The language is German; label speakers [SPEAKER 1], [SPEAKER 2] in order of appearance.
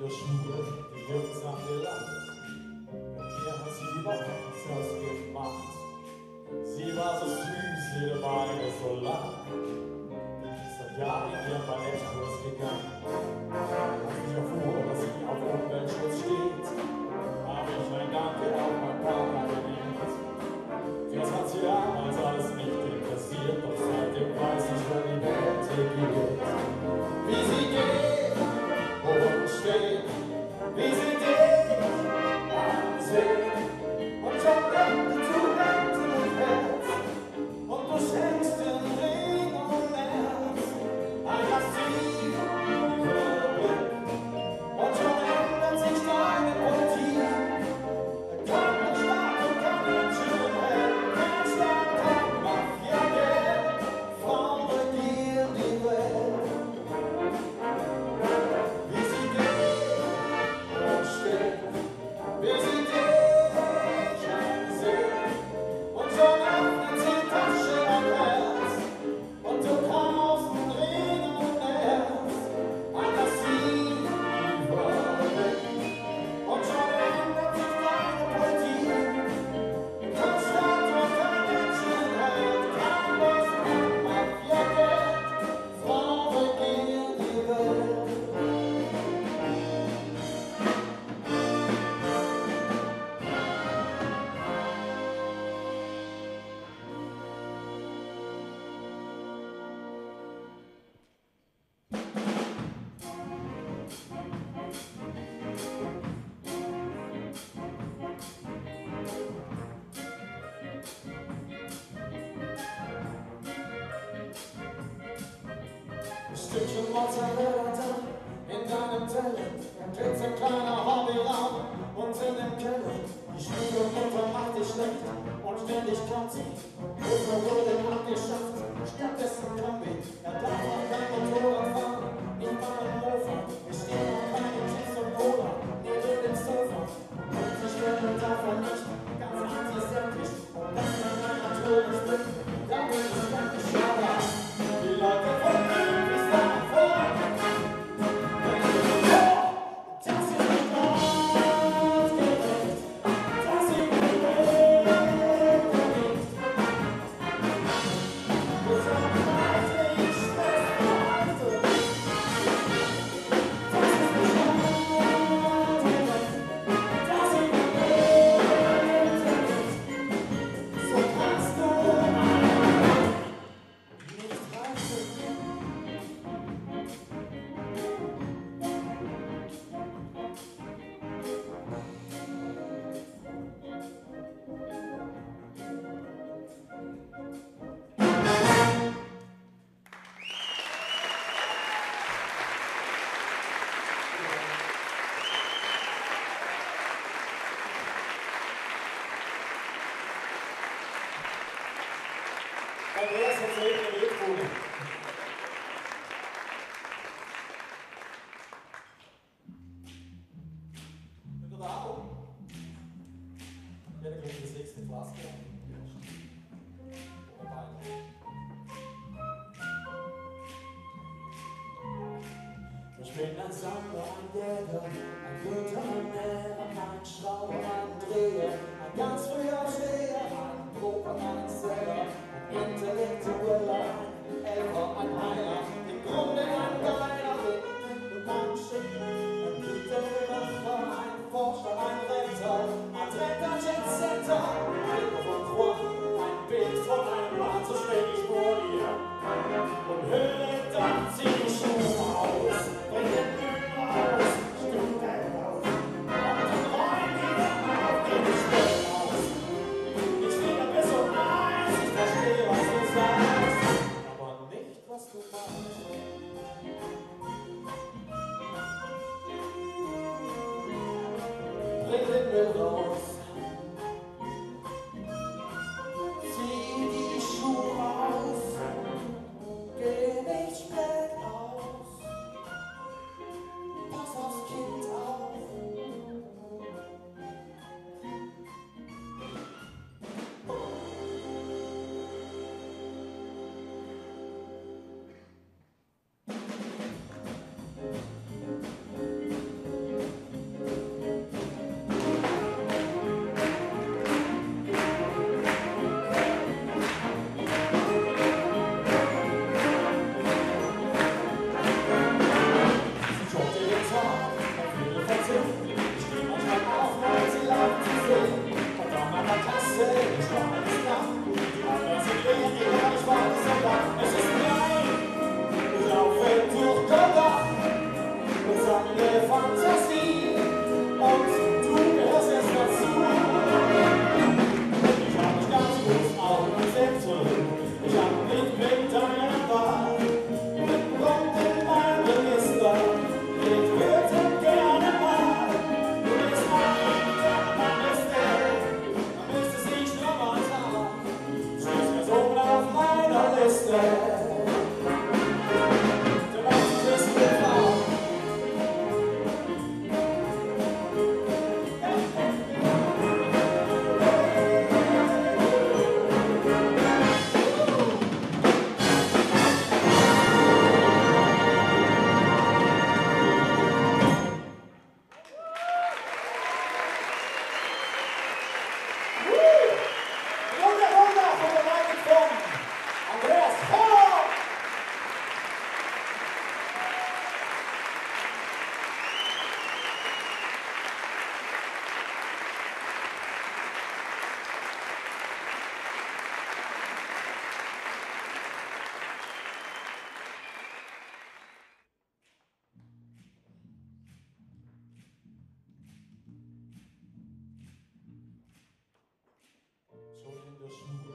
[SPEAKER 1] der Schule, die Jungs haben gelacht. Mit mir hat sie überhaupt nichts ausgemacht. Sie war so süß, ihre Beine so lang. Seit Jahren in ihren Ballettkurs gegangen. Als ich erfuhr, dass sie auf Umweltschutz steht, habe ich ein Danke auf mein Partner gelegt. Das hat sie damals alles nicht interessiert, doch seitdem weiß ich, wo die Welt regiert. Wie sie geht und steht, wie sie dich ansieht und schon denkt du Händen und Herz und du schenkst den Ring und Herz, ein massiver Blick und schon ändert sich deine Politik. Kann man stark und kann man schön hell, kann stark, kann Mafia Geld, Frauen regieren die Welt. Wie sie geht und steht, wie sie dich ansieht und schon öffnet sie Tasche und Herz und du kaufst einen Ring und Herz, ein massiver Blick und schon ändert sich deine Politik. Kein Staat und kein Menschenheld, kein Boss, kein Mafia-Geld, Frauen regieren die Welt. Ein Stückchen Mozzarella da in deinem Teller, ein klitzekleiner Hobbyraum unten im Keller. Die Schwiegermutter macht dich schlecht und ständig kommt sie. Ufer wurde abgeschafft, stattdessen Kombi. Er darf auch kein Motorrad fahren, nicht mal ein Mofa. Es steht noch keine Chips und Cola neben dem Sofa. Und ich werde davon nicht ganz antiseptisch. Und das kann man natürlich mit, da bin ich skeptisch, aber die Leute von ihm bis davor. Das ist nicht ausgerecht, das ist nicht unbedingt. Gesagt weiß ich, das heute. Das ist nicht ungerecht, das ist nicht unbedingt. So kannst du nicht reißen. Andreas hat so eben Metro. Bitte da auch. Ja, da kriegt das nächste Flaske. Ich bin ein Sammler, ein Jäger, ein guter Ernährer, ein Schrauber, ein Dreher, ein ganz früher Aufsteher, ein Proper, ein Seller, ein Intellektueller, ein Elfer, ein Heiler, im Grunde ein geiler Wind und manche, ein Gütermacher, ein Forscher, ein Retter, ein Tretter, Jetsetter, ein von Croix, ein Bild von einem Mann, so stell ich vor dir und höre dann zieh die Schuhe aus, bring den Müll raus, stück Geld auf und dann räum wieder auf, geh die Stellen aus. Ich stehe bis um eins, ich verstehe, was du sagst, aber nicht, was du machst. Bring den Müll raus, zieh die Schuhe aus, geh nicht spät aus, pass aufs Kind auf. schwul.